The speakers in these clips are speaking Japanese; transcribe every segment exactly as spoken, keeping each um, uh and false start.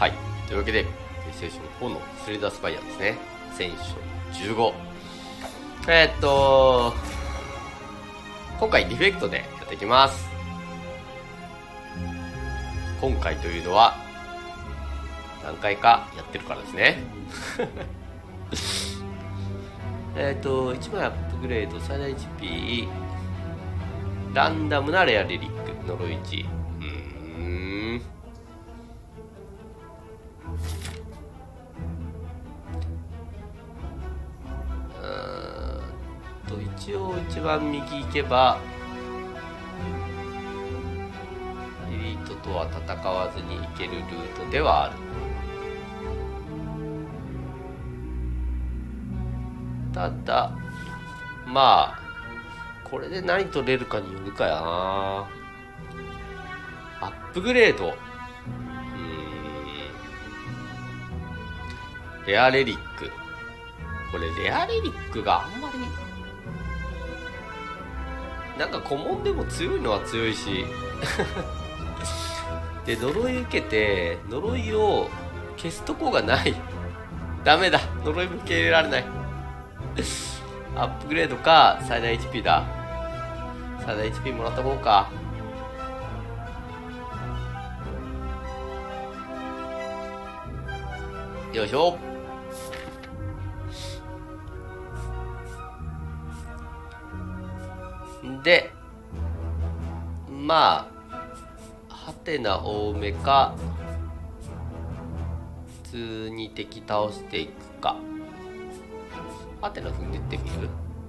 はい。というわけで、プレイステーションフォーのスレイダースパイアですね。センションじゅうご。えー、っと、今回リフェクトでやっていきます。今回というのは、何回かやってるからですね。えっと、いちまいアップグレード、最大 エイチピー、ランダムなレアリリック、呪いいち。うーん。うーんと、一応一番右行けば、エリートとは戦わずに行けるルートではある。ただ、まあ、これで何取れるかによるかやな。アップグレード。うーん。レアレリック。これ、レアレリックがあんまり、なんか古文でも強いのは強いし。で、呪い受けて、呪いを消すとこがない。ダメだ。呪いも受け入れられない。アップグレードか、最大 エイチピー だ。最大 エイチピー もらった方か。よいしょ。で、まあ、ハテナ多めか、普通に敵倒していくか。ハテナ踏んでってみる？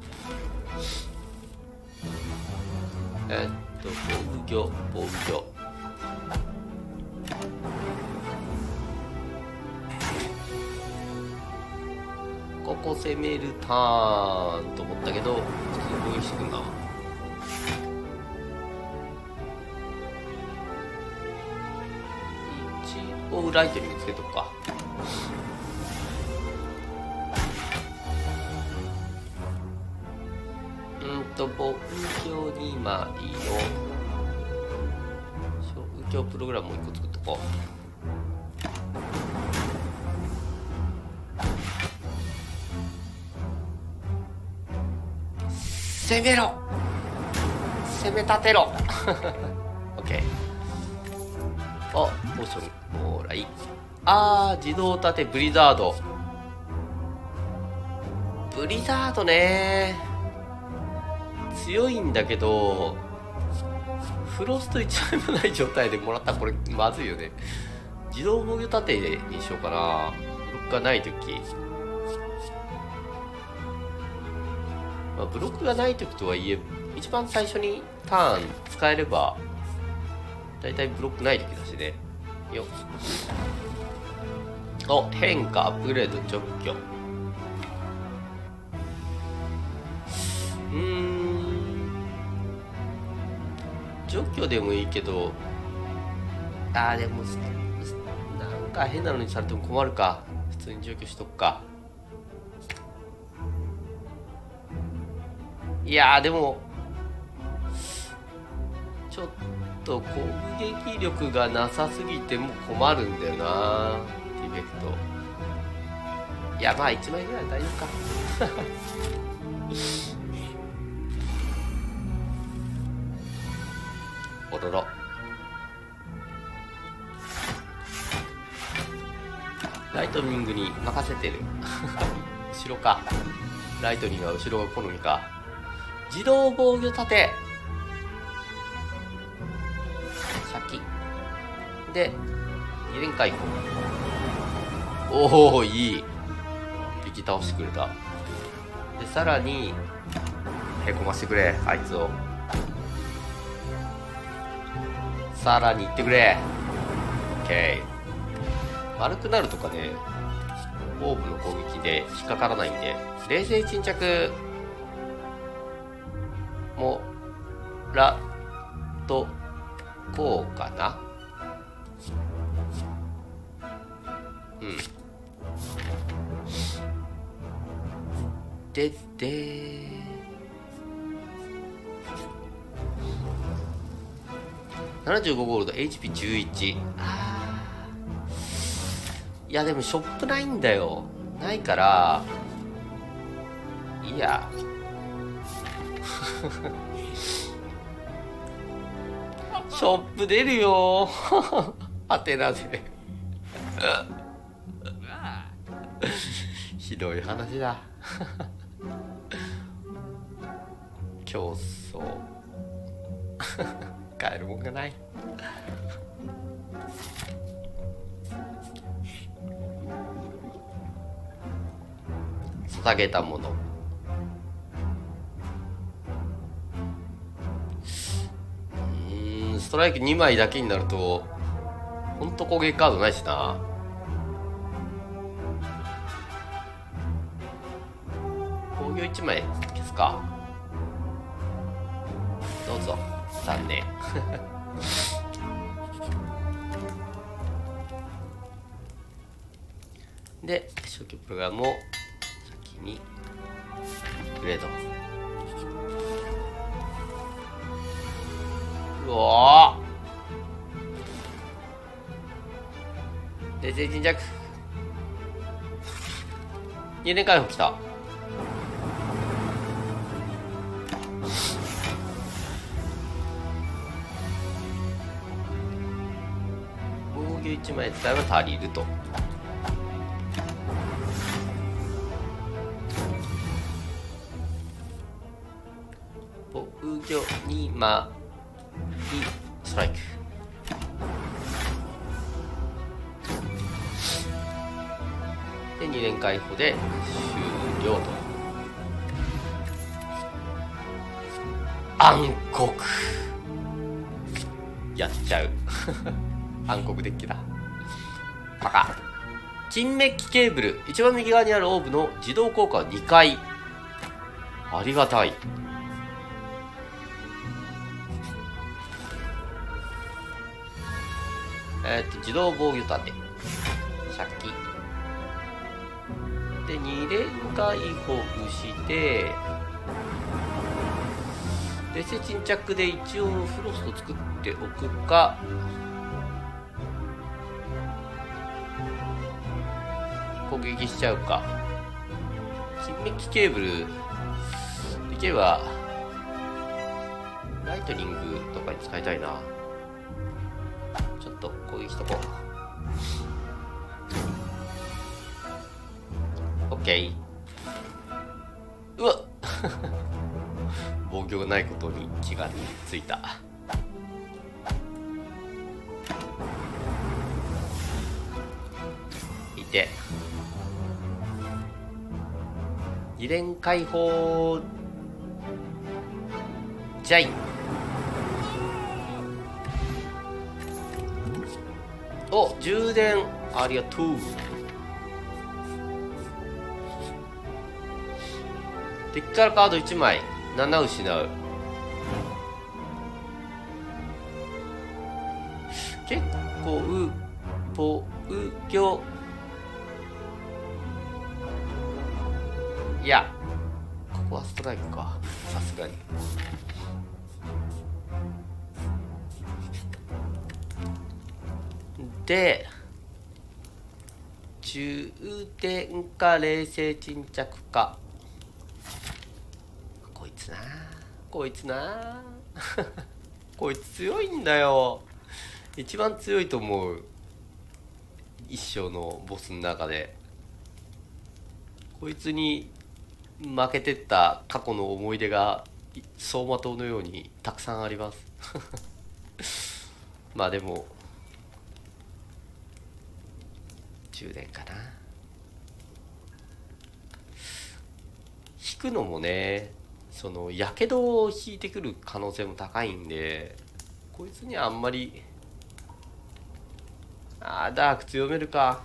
えー、っと、防御、防御。ここ攻めるターンと思ったけど、普通に防御してくんな。一応ライトに見つけとくか。うんと、防御にまいの消去プログラムをいっこ作っとこう。攻めろ、攻め立てろ。オッケー。あ、ポーションもらい。あー、自動立てブリザード。ブリザードねー、強いんだけど、フロストいちまいもない状態でもらったらこれまずいよね。自動防御立てにしようかな。ブロックがないとき、まあ、ブロックがないときとはいえ、一番最初にターン使えればだいたいブロックないときだしね。よっ。お、変化、アップグレード、除去。うーん、除去でもいいけど、あーでもなんか変なのにされても困るか。普通に除去しとくか。いやーでもちょっと攻撃力がなさすぎても困るんだよな、ディフェクト。いや、まあいちまいぐらい大丈夫か。おろろ。ライトニングに任せてる。後ろか。ライトニングは後ろが好みか。自動防御立て。先。で、二連解放。おお、いい。敵倒してくれた。で、さらに、へこましてくれ、あいつを。さらに行ってくれ。オッケー。丸くなるとかね、オーブの攻撃で引っかからないんで、冷静沈着もらっとこうかな。うん。ででななじゅうごゴールド エイチピーじゅういち。あいやでもショップないんだよ。ないからいいや。ショップ出るよ。アテナで。ひどい話だ。競争。買えるもんがない。捧げたもの。うーん、ストライクにまいだけになるとほんと攻撃カードないしな。防御いちまい消すか。どうぞ。残念。で初期プログラムを先にグレード。うおー、冷静沈着。に連回復きた。防御いちまい使えば足りると。防御にまいストライク。でに連回復で終了と。暗黒やっちゃう。暗黒デッキだ。バカ。金メッキケーブル。一番右側にあるオーブの自動効果はにかい。ありがたい。えっと自動防御盾シャッキでに連回復して冷静沈着で一応フロスト作っておくか、攻撃しちゃうか。金メッキケーブルできればライトニングとかに使いたいな。ちょっと攻撃しとこう。オッケー。うわっ。防御がないことに気がついた。いて二連解放ジャイ。お、充電ありがとう。デッキからカードいちまいなな失う。結構う防御いやここはストライクか、さすがに。で充電か冷静沈着か。こいつなこいつなこいつ強いんだよ。一番強いと思う、一生のボスの中で。こいつに負けてった過去の思い出が走馬灯のようにたくさんありますまあでも充電かな。引くのもね、そのやけどを引いてくる可能性も高いんで、こいつにはあんまり。あーダーク強めるか。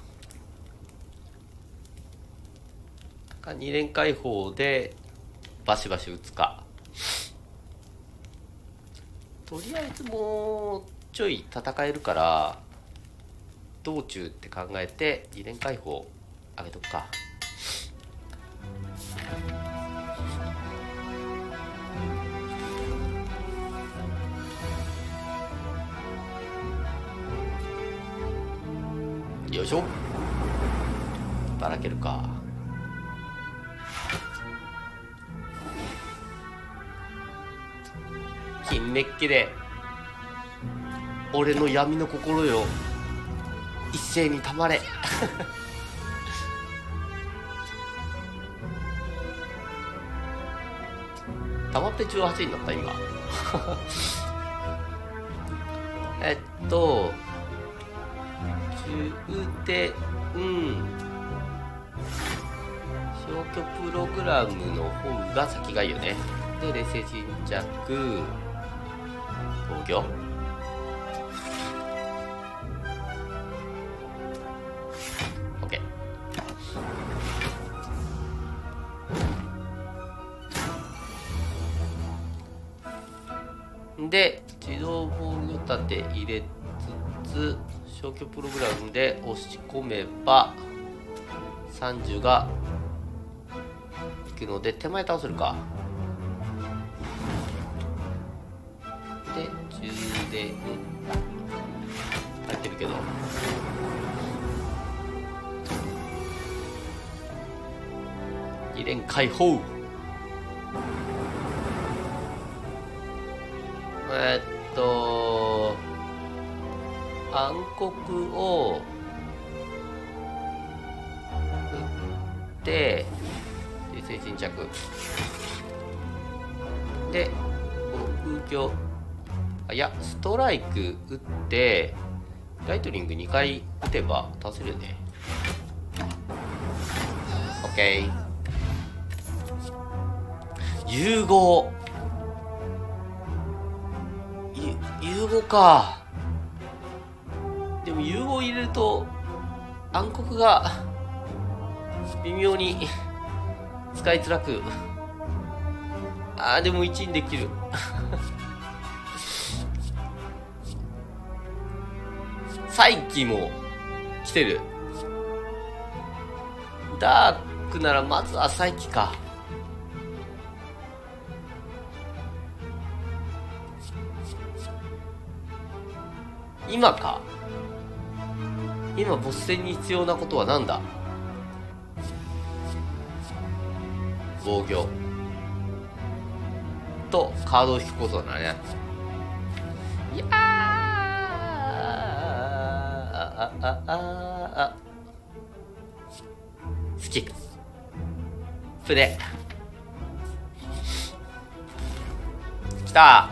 かに連解放でバシバシ打つか。とりあえずもうちょい戦えるから道中って考えてに連解放上げとくか。よいしょ。 働けるか。金メッキで俺の闇の心よ一斉にたまれたまってじゅうはちになった今えっと重点消去プログラムの方が先がいいよね。で冷静沈着防御OK。で自動防御立て入れつつ消去プログラムで押し込めばさんじゅうがいくので手前倒せるか。で充電入ってるけど二連解放。えっと暗黒を打って冷静沈着で防御、あいやストライク打ってライトニングにかい打てば倒せるよね。 OK。 融合融合か。でも融合入れると暗黒が微妙に使いづらく、あーでもいちにできる再起も来てる。ダークならまずは再起か。今か。今ボス戦に必要なことは何だ。防御とカードを引くことだね。いやーあああああスキッププレきた。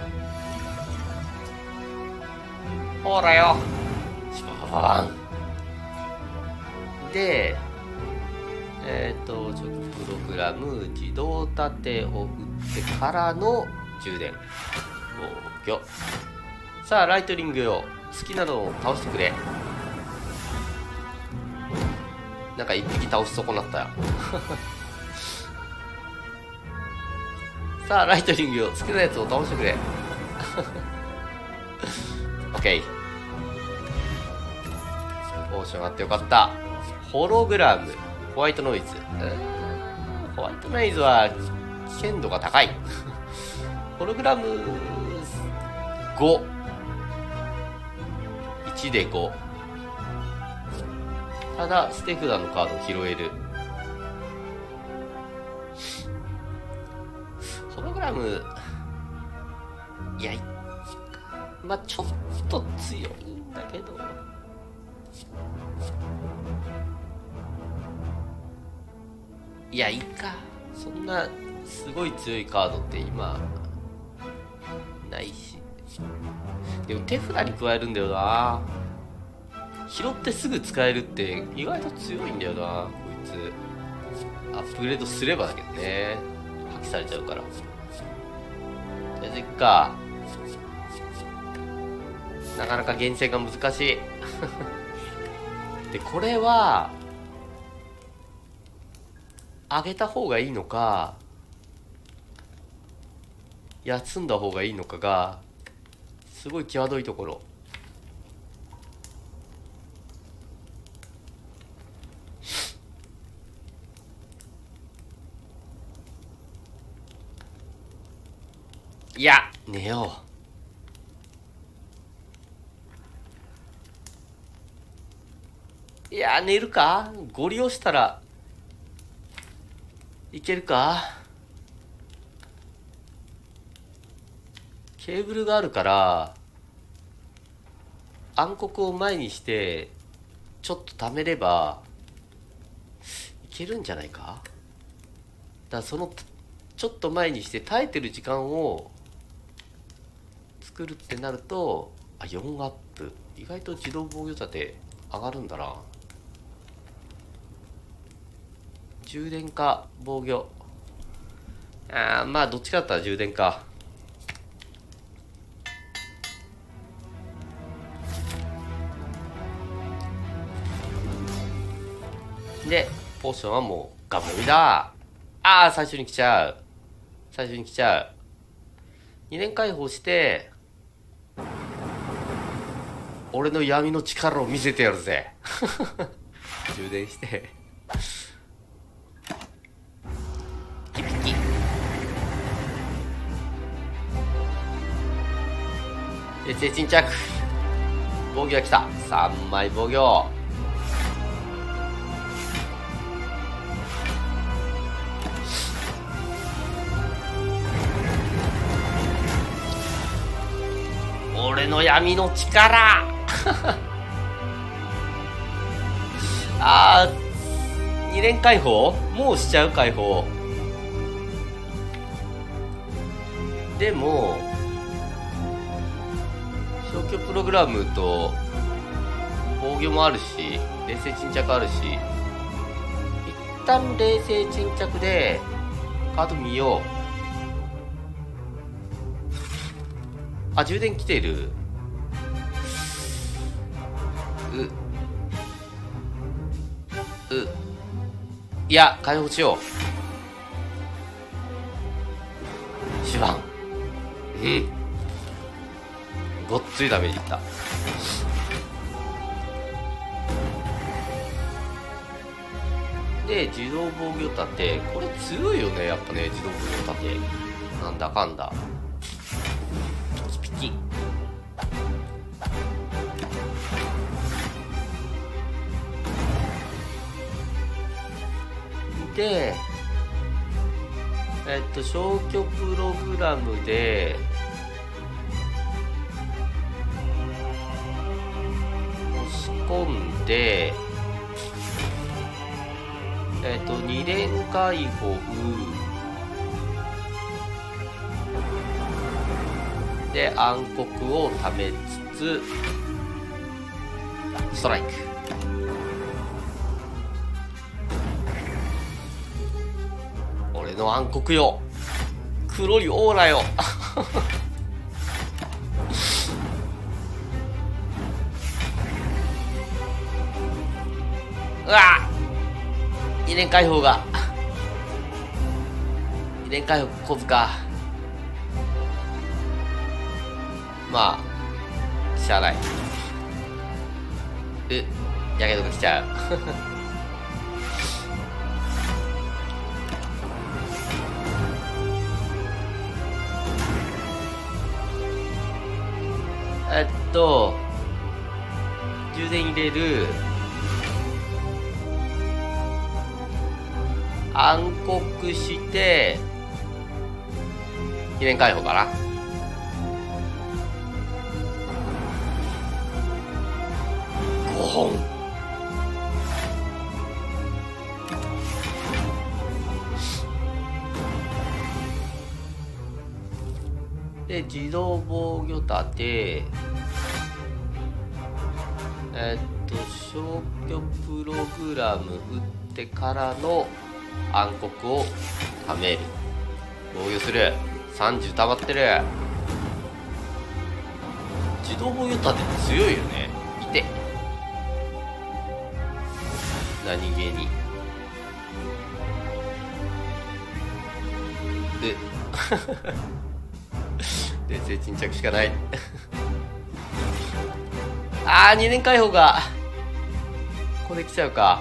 ほらよシュパパパンでえっ、ー、とチョキプログラム自動立てを打ってからの充電防御。さあライトニングよ好きなのを倒してくれ。なんか一匹倒し損なったよさあライトニングよ好きなやつを倒してくれOK。 ポーションあってよかった。ホログラムホワイトノイズ、ホワイトノイズは危険度が高いホログラムご、いちでご。ただ捨て札のカードを拾える。ホログラムいやまあちょっと強いんだけどいやいいか。そんなすごい強いカードって今ないし。でも手札に加えるんだよな。拾ってすぐ使えるって意外と強いんだよなこいつ。アップグレードすればだけどね破棄されちゃうから。とりあえずいっか。なかなか厳選が難しいでこれは上げた方がいいのか休んだ方がいいのかがすごい際どいところ。いや寝よう。 いやー、寝るか。ゴリ押したらいけるか。ケーブルがあるから暗黒を前にしてちょっと貯めればいけるんじゃないか。だからそのちょっと前にして耐えてる時間を作るってなると、あ、よんアップ。意外と自動防御盾上がるんだな。充電か防御。あー、まあどっちかだったら充電か。でポーションはもうガブ飲みだ。ああ、最初に来ちゃう。最初に来ちゃう。にねん解放して俺の闇の力を見せてやるぜ。充電してピピキ。で接沈着。防御が来た。さんまい防御。俺の闇の力。あー、にねん解放もうしちゃう。解放でも消去プログラムと防御もあるし冷静沈着あるし、一旦冷静沈着でカード見よう。あ、充電来てる。うういや、解放しよう。手番。うん、ごっついダメージいった。で自動防御盾、これ強いよねやっぱね。自動防御盾なんだかんだピキピキ。でえっと消去プログラムで押し込んで、えっとに連解放で暗黒をためつつストライク。俺の暗黒よ、黒いオーラよ。うわっ、に連解放がに連解放こずか。まあしゃあない。うやけどが来ちゃう。えっと充電入れる。暗黒してに連解放かな。ごほんで自動防御盾。えっと消去プログラム打ってからの暗黒をためる。防御する。さんじゅう溜まってる。自動防御盾強いよね。いて何気にう冷静沈着しかない。あー、に連解放がここで来ちゃうか。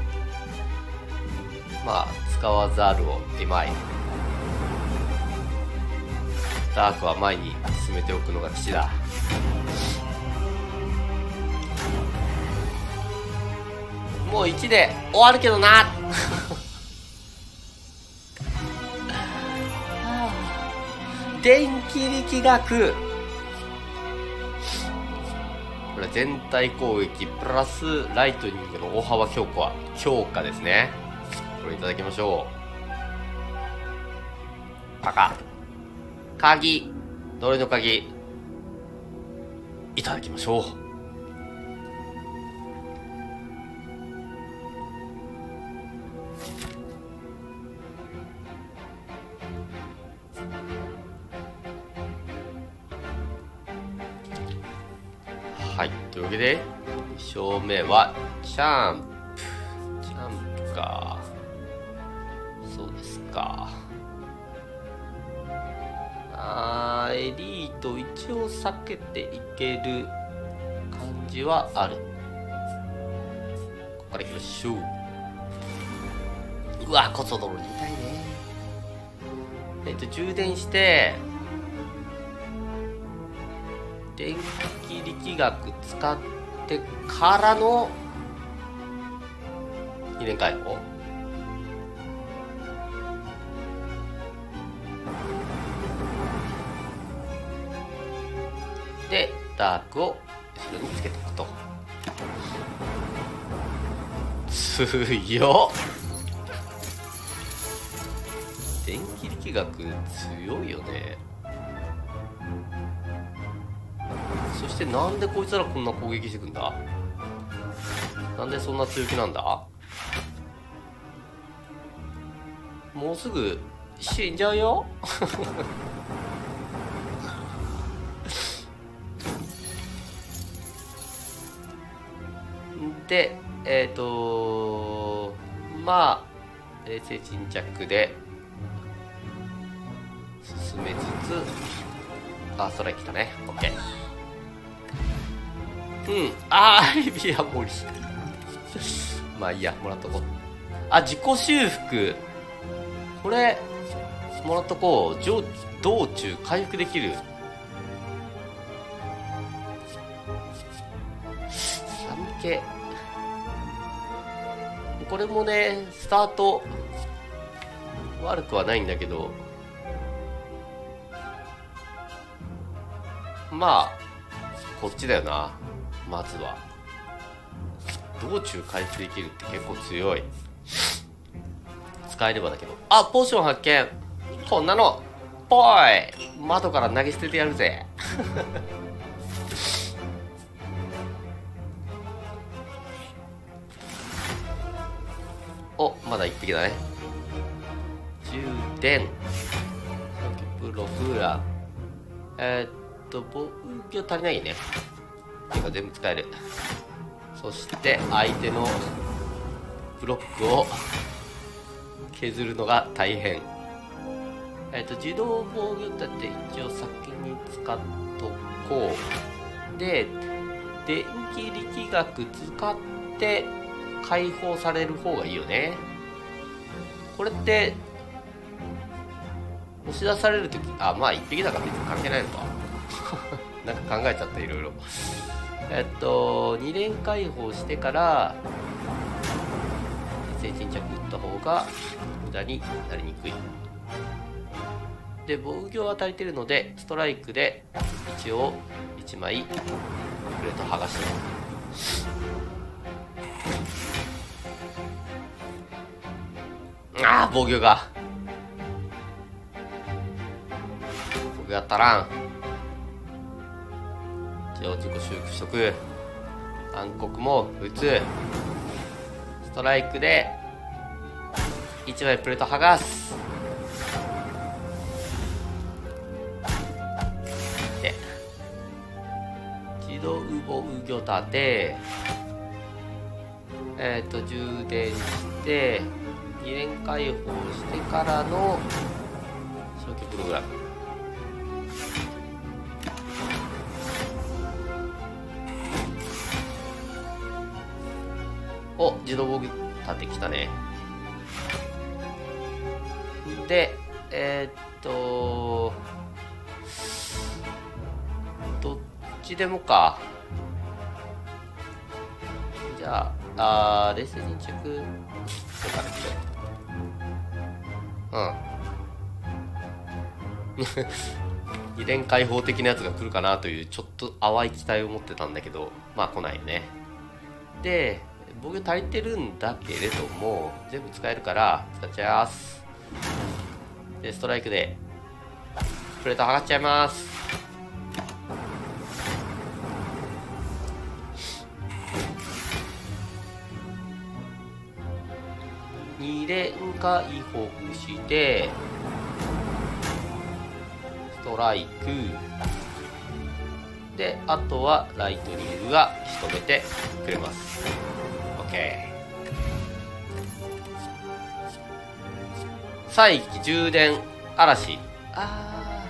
まあ使わざるを得まい。ダークは前に進めておくのが吉だ。 もういちで終わるけどな電気力学、これ全体攻撃プラスライトニングの大幅強化強化ですね。これいただきましょう。パカ鍵、どれの鍵いただきましょう。はい、というわけでに勝目はチャンプチャンプか。そうですか。あー、エリート一応避けていける感じはある。ここからいきましょう。うわ、コソ泥に痛いね。えっと充電して電気力学使ってからのに連解放でダークを後ろにつけておくと。強っ。電気力学強いよね。そしてなんでこいつらこんな攻撃してくんだ。なんでそんな強気なんだ。もうすぐ死んじゃうよでえっ、ー、とまあ冷静沈着で進めつつ、あ、ストライク来たね。オッケー。うん、あー、エビアモリまあいいや、もらっとこう。あ、自己修復、これもらっとこう。上道中回復できる。寒気、これもねスタート悪くはないんだけど、まあこっちだよな。まずは道中回復できるって結構強い。使えればだけど。あ、ポーション発見。こんなのぽい、窓から投げ捨ててやるぜお、まだ一匹だね。充電、プロフラ、えー、っと防御足りないね。てか全部使える。そして相手のブロックを削るのが大変。えー、っと自動防御盾一応先に使っとこう。で電気力学使って解放される方がいいよね。これって押し出されるとき、あ、まあ一匹だから別に関係ないのかなんか考えちゃった、いろいろ。えっとに連解放してから静沈着打った方が無駄になりにくい。で防御は足りてるのでストライクで一応いちまいプレート剥がしてああ、防御が防御やったらん。一応自己修復しとく。暗黒も打つ。ストライクでいちまいプレート剥がす。で自動防御立て、えっ、ー、と充電してに連解放してからの消去プログラム。お、自動防御立てきたね。でえー、っとどっちでもか。じゃああー、冷静にチェック。そうかね、うん。二連開放的なやつが来るかなという、ちょっと淡い期待を持ってたんだけど、まあ来ないよね。で、防御足りてるんだけれども、全部使えるから、使っちゃいます。で、ストライクで、プレート剥がっちゃいます。二連開放して、ストライク。で、あとはライトニングが仕留めてくれます。OK。再起充電嵐。あ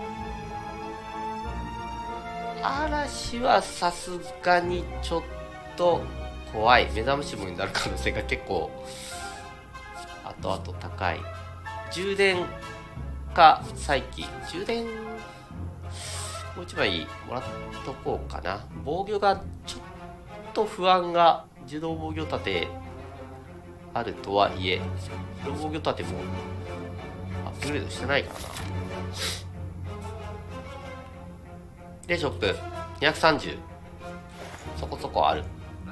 ー。嵐はさすがにちょっと怖い。目覚まし棒になる可能性が結構、後々高い。充電か再起。充電、もう一枚もらっとこうかな。防御がちょっと不安が、自動防御盾あるとはいえ、自動防御盾もアップグレードしてないからな。で、ショップにひゃくさんじゅう、そこそこある。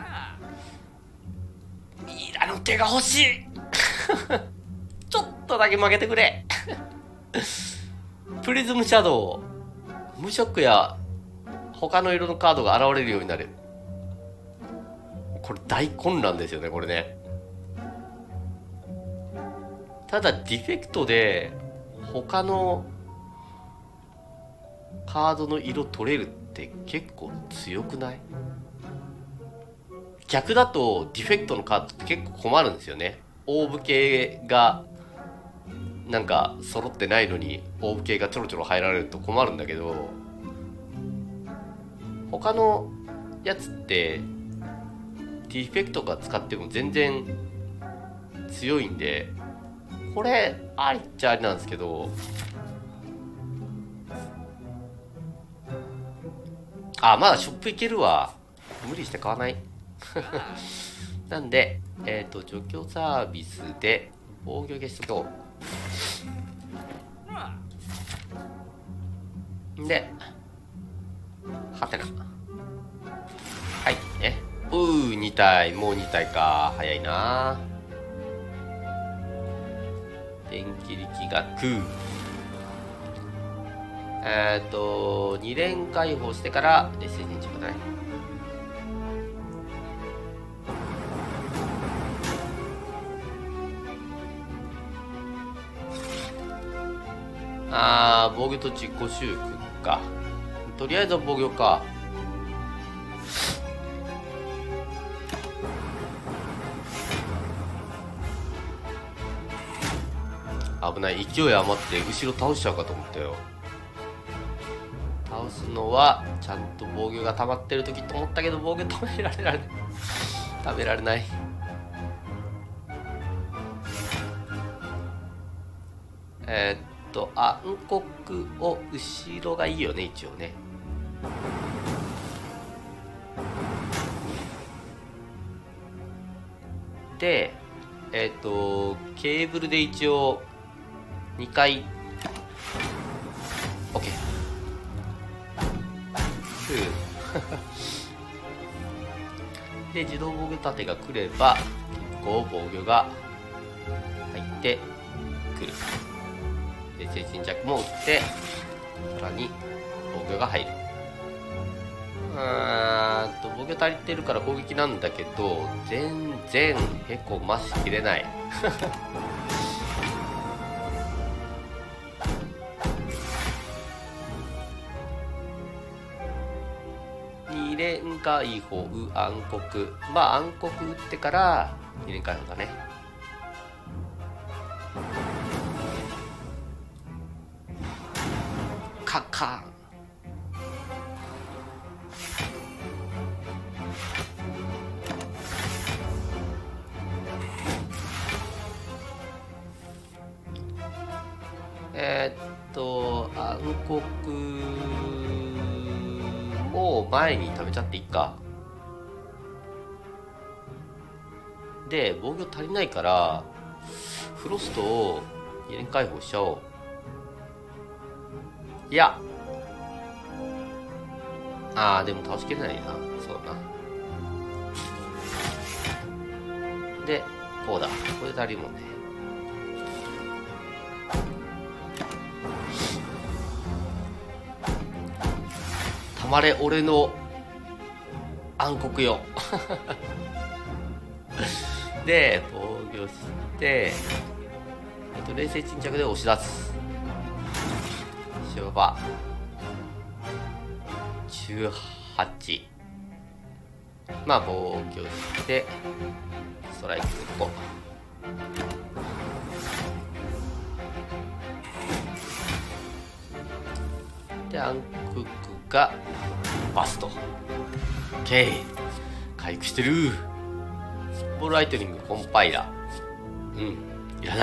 ミイラの手が欲しいちょっとだけ負けてくれプリズムシャドウ、無色や他の色のカードが現れるようになる。これ大混乱ですよね、これね。ただディフェクトで他のカードの色取れるって結構強くない？逆だとディフェクトのカードって結構困るんですよね。オーブ系がなんか揃ってないのにオーブ系がちょろちょろ入られると困るんだけど、他のやつってディフェクトが使っても全然強いんで、これありっちゃありなんですけど、あ、まだショップいけるわ。無理して買わないなんで、えっと除去サービスで防御消しとこう。で、はてな。はい、ね。うー、に体。もうに体か。早いな。電気力学。えっと、に連解放してから、エスエスにちょうだい。あー、防御と自己修復か。とりあえず防御か。危ない。勢い余って後ろ倒しちゃうかと思ったよ。倒すのはちゃんと防御が溜まってる時と思ったけど、防御止められられない食べられない。えー、っと暗黒を後ろがいいよね、一応ね。で、えー、っとケーブルで一応にかい OK で、自動防御盾が来れば結構防御が入ってくる。で、精神弱も打って、さらに防御が入る。うーんと防御足りてるから攻撃なんだけど、全然へこましきれないに連解放、暗黒。まあ暗黒打ってからに連解放だね。カカーン。えー、っと暗黒もう前に食べちゃっていいか。 で防御足りないからフロストを二連解放しちゃおう。いや、ああでも倒しきれないな。そうだな。でこうだ、これで足りるもんね。たまれ俺の暗黒よで防御して、えっと冷静沈着で押し出す。しょばじゅうはち、まあ防御してストライクごで暗黒がバスト。 OK、 回復してる。スポライトニングコンパイラー、うんいらない。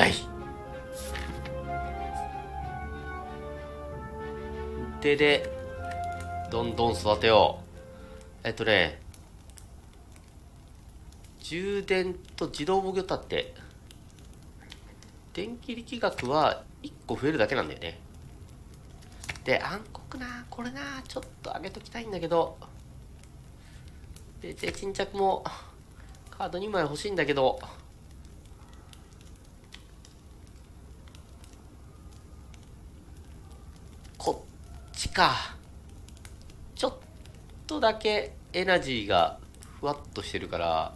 ででどんどん育てよう。えっとね充電と自動防御立って電気力学はいっこ増えるだけなんだよね。で暗黒な、これなちょっと上げときたいんだけど、で沈着もカードにまい欲しいんだけど、こっちか。ちょっとだけエナジーがふわっとしてるから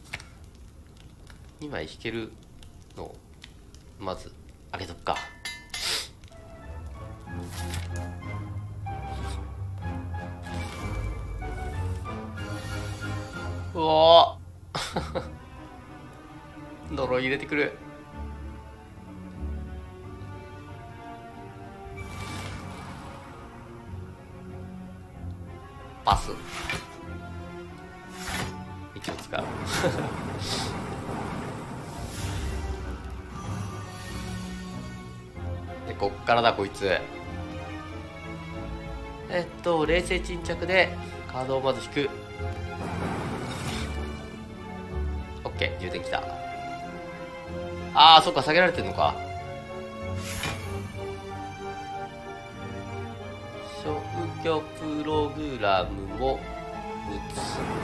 にまい引けるのをまず上げとくか。うおー呪い入れてくる。パス一応使うでこっからだこいつ。えっと冷静沈着でカードをまず引く。オッケー充電きた。あーそっか下げられてるのか。消去プログラムも打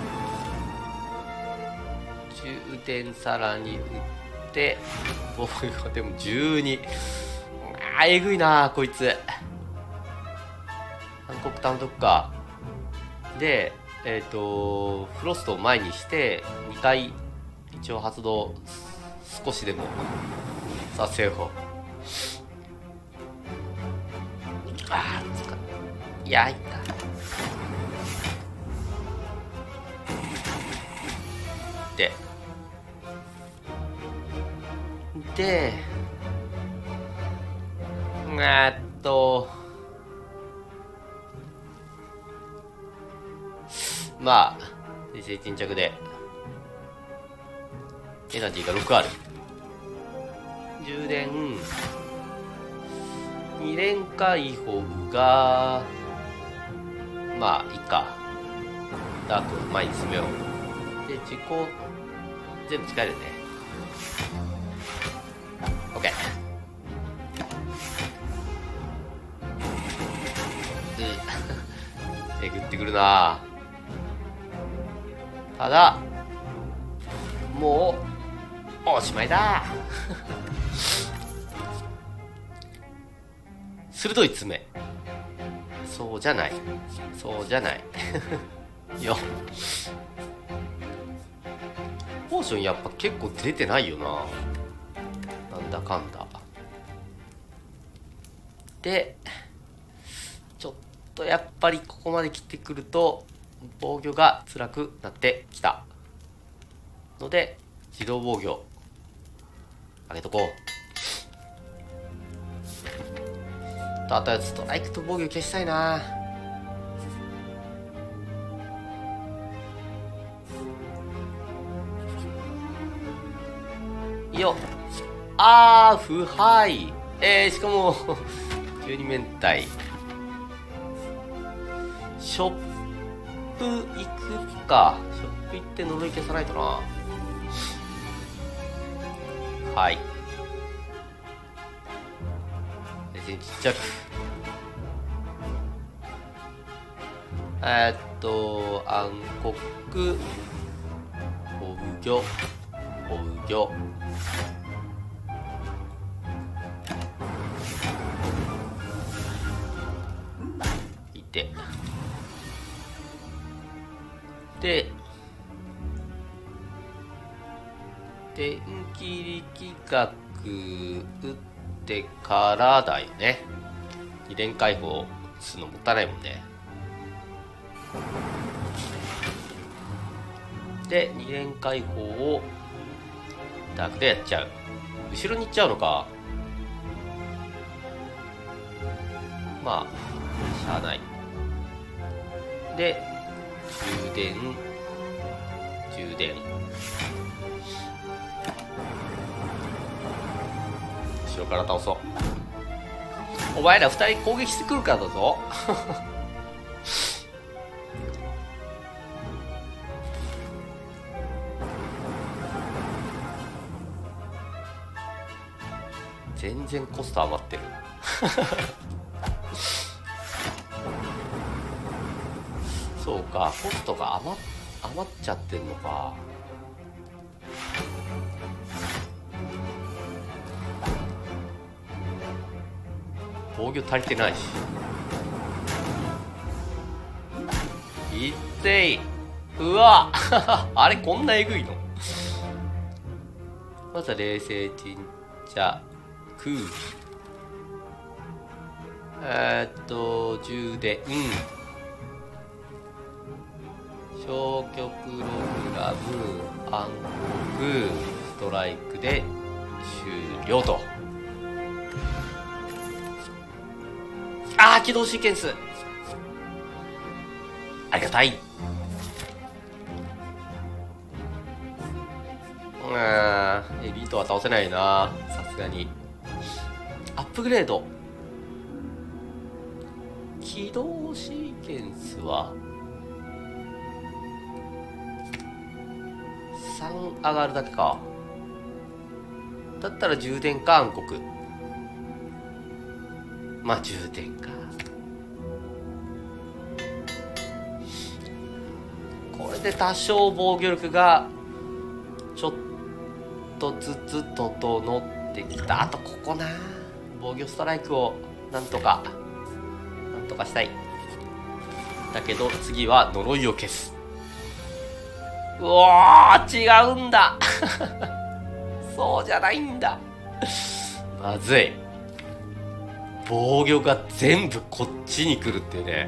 つ。充電さらに打って防御でもじゅうに。あーえぐいなこいつ。暗黒単独か。でえっ、ー、とフロストを前にしてにかい一応発動少しでもさせよう。あーつかいやいったででえーっとまあ冷静沈着でエナジーがろくある。充電に連解放がまあいいか。ダーク前に進めよう。で自己全部使えるね。 OK。 うんえぐってくるな。ただもうおしまいだ鋭い爪。そうじゃないそうじゃないよポーションやっぱ結構出てないよな、なんだかんだで。ちょっとやっぱりここまで来てくると防御が辛くなってきたので自動防御上げとこう。とあとはストライクと防御消したいな。いいよ。あー腐敗。えー、しかも急に明太ショップ行くか。ショップ行って呪い消さないとな。 はい。全然ちっちゃく。えー、っと暗黒おうぎょおうぎょいてで電気力学打ってからだよね。二連解放するのもったいないもんね。で二連解放をダークでやっちゃう。後ろに行っちゃうのか。まあしゃあない。で充電充電後ろから倒そう。お前ら二人攻撃してくるからだぞ全然コスト余ってるそうか、コストが余っ余っちゃってんのか。防御足りてないし。いっていうわあれこんなえぐいのまずは冷静沈着えー、っと充電消極ログラム暗黒ストライクで終了と。あー起動シーケンスありがたい。うんエリートは倒せないなさすがに。アップグレード起動シーケンスはさん上がるだけか。だったら充電か暗黒。まあ充電か。これで多少防御力がちょっとずつ整ってきた。あとここな防御ストライクをなんとかなんとかしたい。だけど次は呪いを消す。うわー違うんだそうじゃないんだまずい。防御が全部こっちに来るってね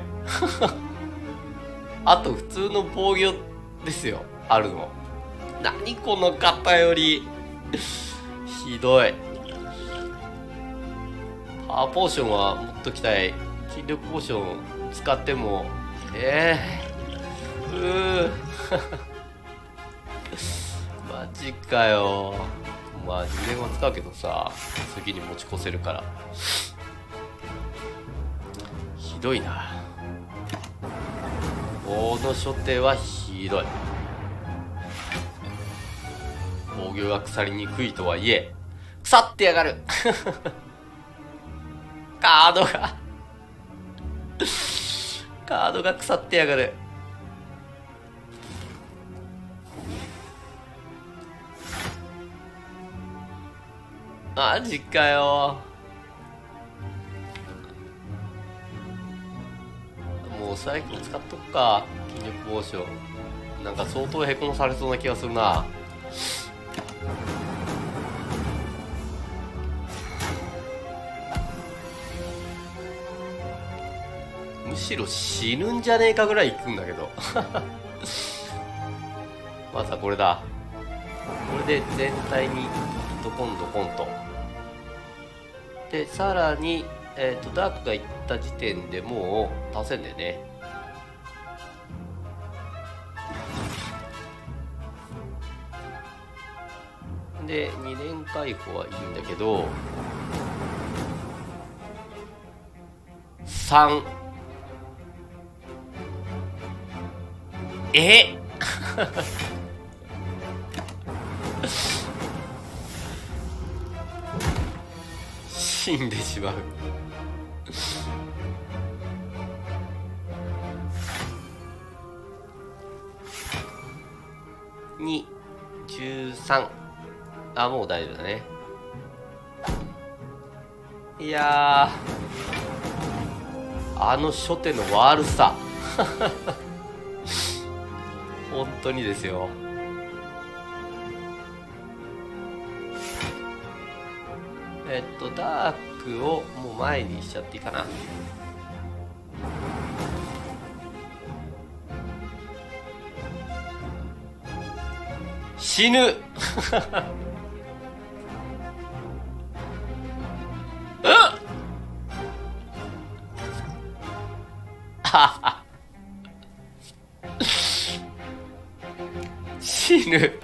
あと普通の防御ですよあるの。何この偏りひどい。パワーポーションは持っときたい。筋力ポーション使ってもええー、うーマジかよ。まあ充電は使うけどさ次に持ち越せるからひどいな。この初手はひどい。防御が腐りにくいとはいえ腐ってやがるカードがカードが腐ってやがる。マジかよ。もう最近使っとくか筋力ポーション。なんか相当へこまされそうな気がするな。むしろ死ぬんじゃねえかぐらいいくんだけどまずはこれだ。これで全体にドコンドコンと。でさらに、えー、とダークがいった時点でもう倒せんだよね。でに連解放はいいんだけどさんえ死んでしまう。に、じゅうさん。あ、もう大丈夫だね。いやー、あの初手の悪さ。本当にですよ。えっと、ダークをもう前にしちゃっていいかな。死ぬ。うっ死ぬ。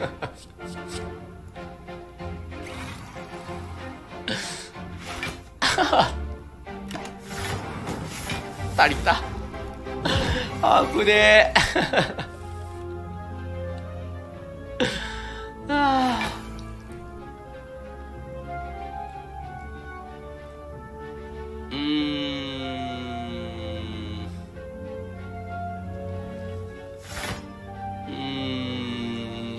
足りた。危ねえ。はあ、うーんうーん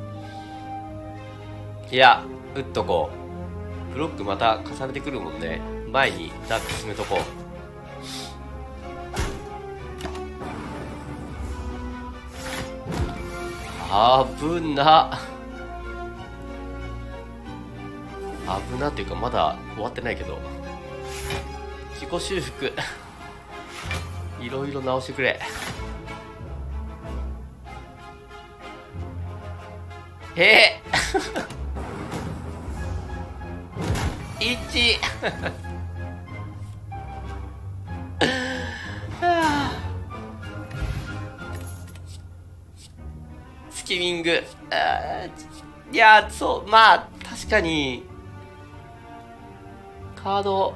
いや、打っとこう。ブロックまた重ねてくるもんね。前にダーク進めとこう。危な。危なっていうかまだ終わってないけど。自己修復いろいろ直してくれ。へえいちスキミング。あ、いや、そう、まあ確かにカード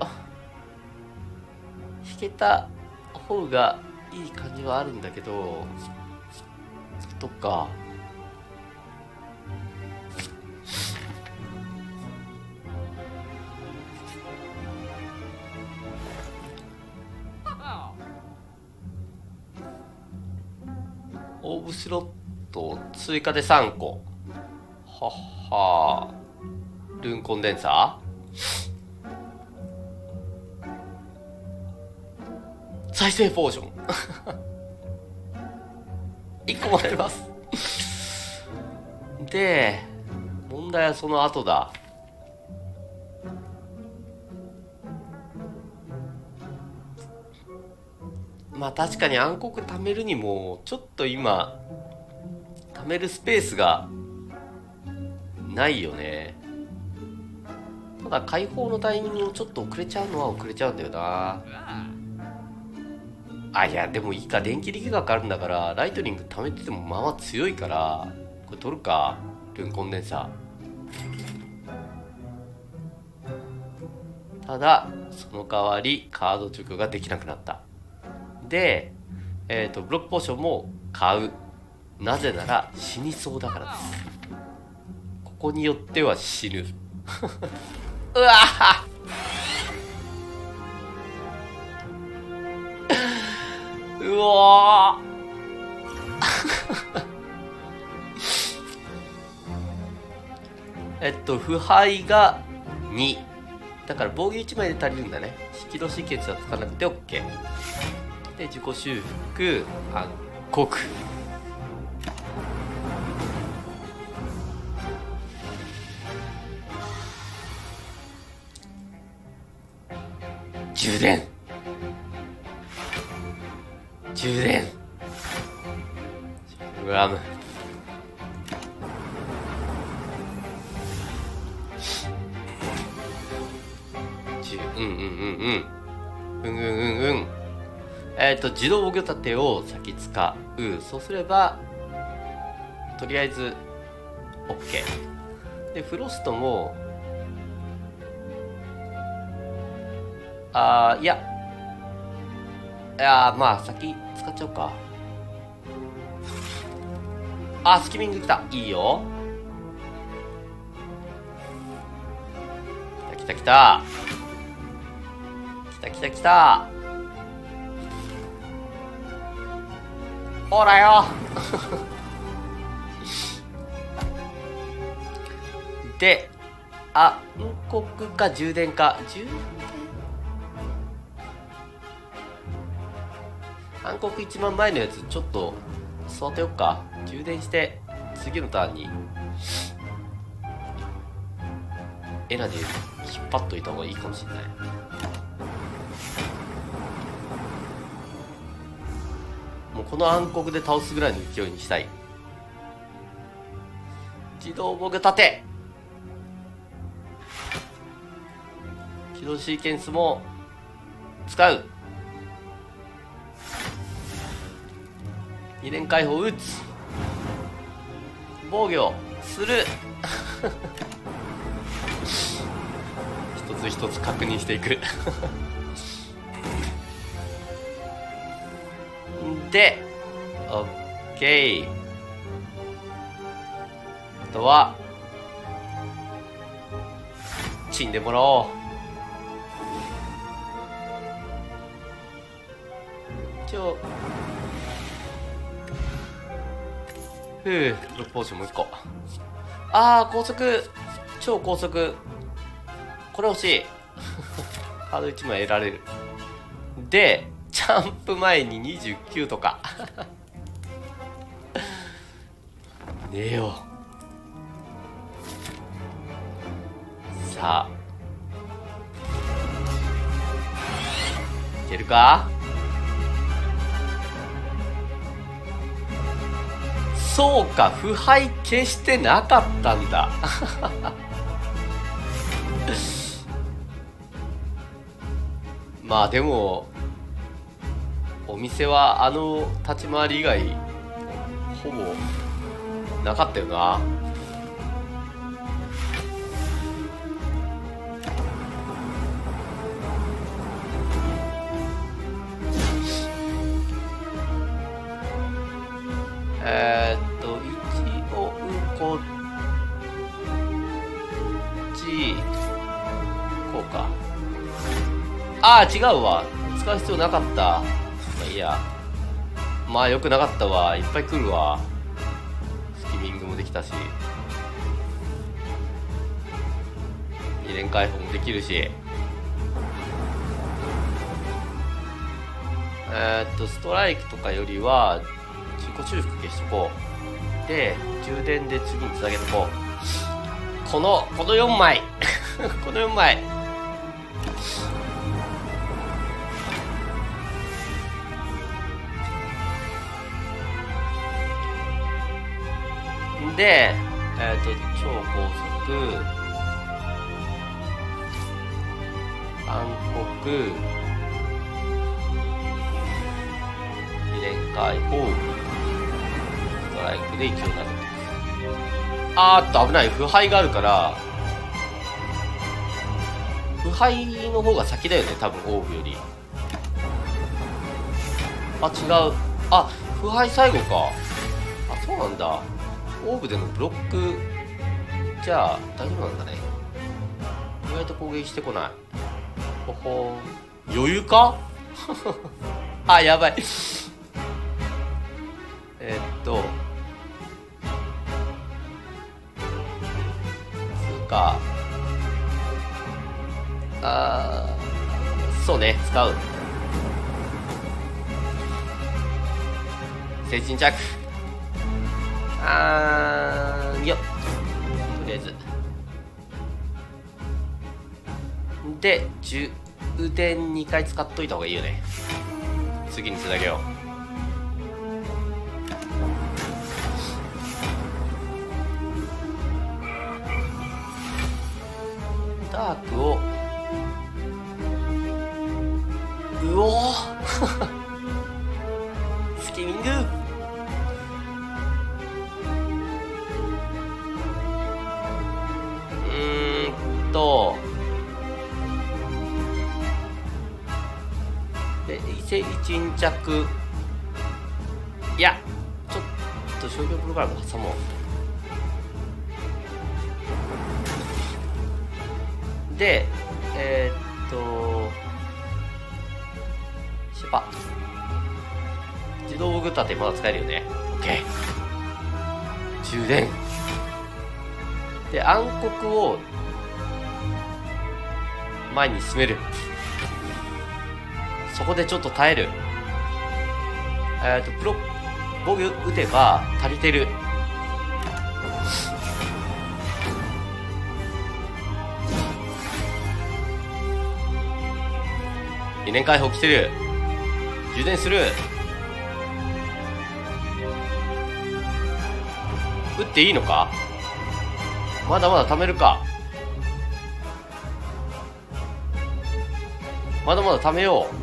引けた方がいい感じはあるんだけど、そっか。オーブスロット追加でさんこ。はっはー。ルーンコンデンサー再生ポーションいっこもらえます。で、問題はその後だ。まあ確かに暗黒貯めるにもちょっと今貯めるスペースがないよね。ただ解放のタイミングもちょっと遅れちゃうのは遅れちゃうんだよな。あ、いやでもいいか、電気力学あるんだからライトニング貯めててもまあまあ強いから、これ取るか。ルーンコンデンサー。ただその代わりカード除去ができなくなった。で、えーと、ブロックポーションも買う。なぜなら死にそうだからです。ここによっては死ぬうわうわえっと腐敗がにだから防御いちまいで足りるんだね。引き戸止血はつかなくて OK で、自己修復暗黒。充電充電うわむうんうんうんうんうんうんうんうんえっと自動防御盾を先使う。そうすればとりあえず OK で、フロストもあーいやいやまあ先使っちゃおうか。あ、スキミング来た。いいよ。来た来た来た来た来た来た。ほらよで、暗黒か充電か。充電、暗黒一番前のやつちょっと座ってよっか。充電して次のターンにエナジー引っ張っといた方がいいかもしれない。もうこの暗黒で倒すぐらいの勢いにしたい。自動防御盾、起動シーケンスも使う。二連解放打つ、防御する一つ一つ確認していくで、オッケー。あとは死んでもらおう。一応ふう、ロックポーションもう一個。あー、高速、超高速、これ欲しいカードいちまい得られる。でジャンプ前ににじゅうきゅうとかねえよ。さあいけるか。そうか、腐敗消してなかったんだまあでもお店はあの立ち回り以外ほぼなかったよな。えー、っと一応こっちこうか。ああ違うわ、使う必要なかった。まあいいや、まあよくなかったわ。いっぱい来るわ。スキミングもできたし二連解放もできるし、えー、っとストライクとかよりは自己修復消しとこう。で充電で次につなげとこう。このこのよんまいこのよんまいで、えっと超高速、暗黒、二連解放、ストライクで一応投げていく。あーっと危ない、腐敗があるから腐敗の方が先だよね多分オーブより。あ違う、あ腐敗最後か。あそうなんだ。オーブでのブロックじゃあ大丈夫なんだね。意外と攻撃してこない。ほほー、余裕かあやばいえっとそうか、あーそうね、使う。精神着、あーよっ、とりあえずで充電にかい使っといた方がいいよね。次につなげよう。ダークをうおスキミングとで伊勢沈着、いやちょっと商業プログラム挟もう。 でえー、っとシェパ自動防具立てまだ使えるよね。 OK。 充電で暗黒を前に進める。そこでちょっと耐える。えっとプロ防御打てば足りてる。二年解放来てる。充電する。打っていいのか。まだまだ貯めるか。まだまだ貯めよう。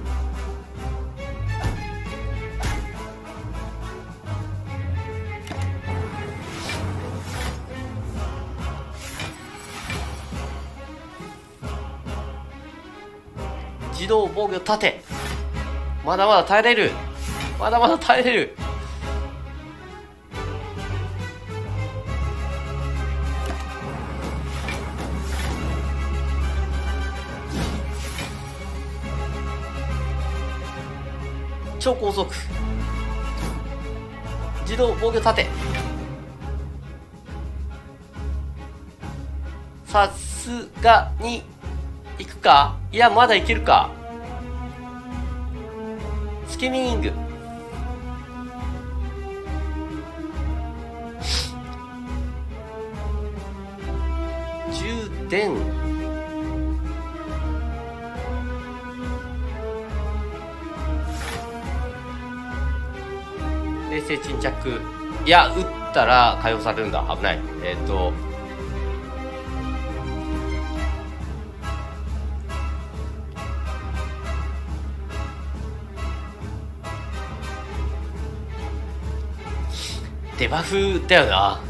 自動防御立て。まだまだ耐えれる。まだまだ耐えれる。超高速自動防御立て。さすがにいくか。いやまだいけるか。スキミング充電冷静沈着。いや撃ったら解放されるんだ。危ない。えっ、ー、とデバフだよな。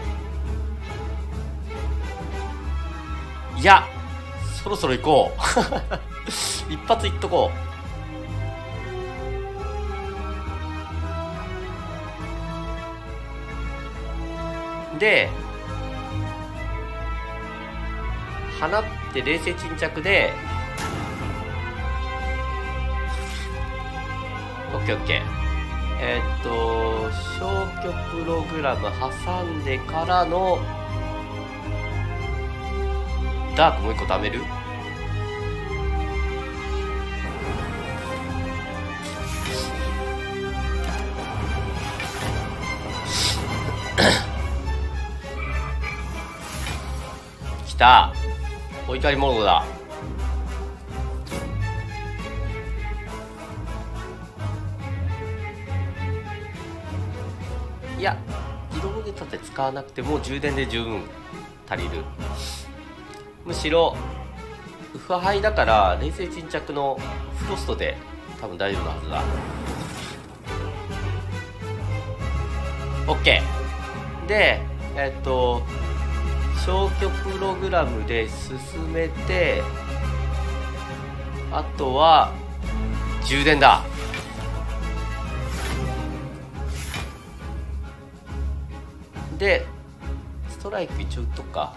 いやそろそろ行こう一発いっとこう。で放って冷静沈着で オーケーオーケー。えー、っと消去プログラム挟んでからのダークもう一個貯める。きた。お怒りモードだ。いや自動防御立て使わなくても充電で十分足りる。むしろ腐敗だから冷静沈着のフロストで多分大丈夫なはずだ。 OK でえっと消去プログラムで進めてあとは充電だ。でストライク一応打っとくか。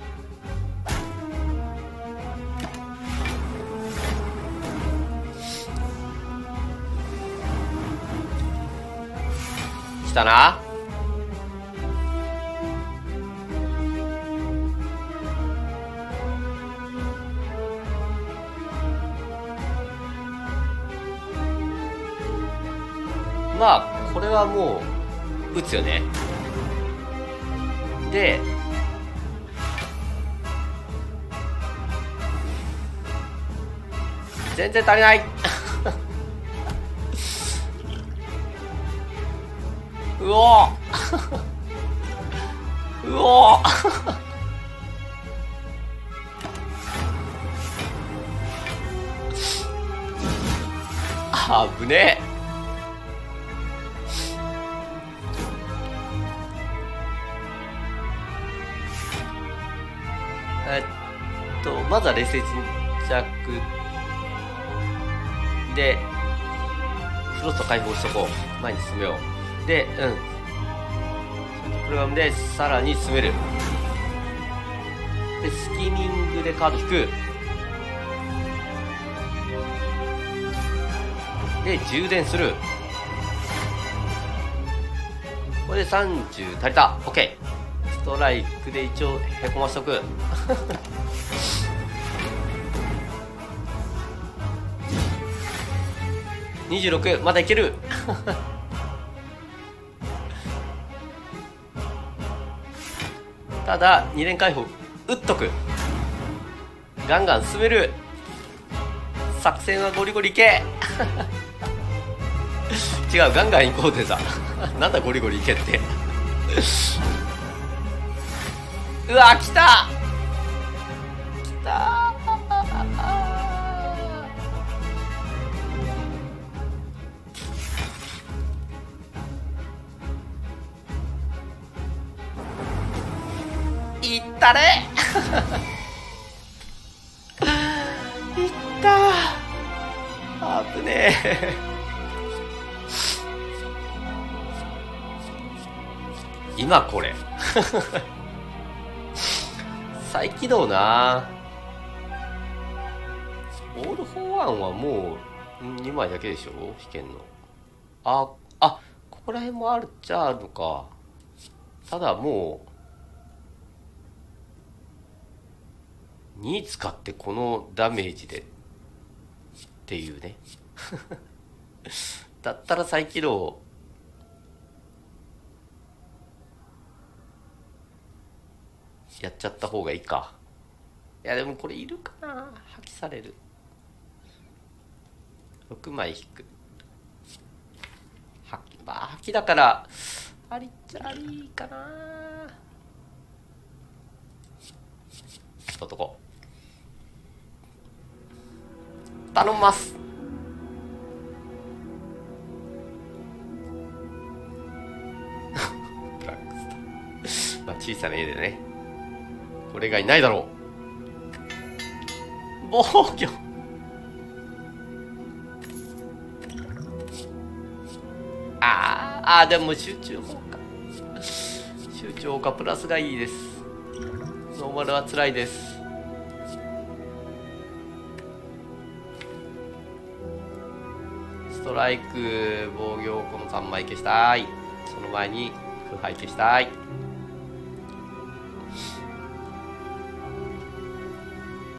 来たな。まあこれはもう打つよね。で全然足りないうおうおあぶねえ。えっとまずは冷静沈着でフロスト解放しとこう。前に進めよう。でうんプログラムでさらに進める。 でスキミングでカード引く。で充電する。これでさんじゅう足りた。 OK。 ストライクで一応へこましとくにじゅうろく、まだいけるただに連解放打っとく。ガンガン進める。作戦はゴリゴリいけ違う、ガンガン行こうってさなんだゴリゴリいけってうわ来た来たいったれいったあぶねえ今これ再起動な。オール・フォー・ワンはもうにまいだけでしょ引けんの。ああここら辺もあるっちゃあるのか。ただもうに使ってこのダメージでっていうねだったら再起動やっちゃった方がいいか。いやでもこれいるかな。破棄される。ろくまい引く。破棄、まあ破棄だからありっちゃありかな。とっとこ頼みますブラックスターまあ小さな絵でね、これがいないだろう。防御あーあーでも集中砲火集中砲火プラスがいいです。ノーマルは辛いです。ストライク防御このさんまい消したい。その前に腐敗消したい。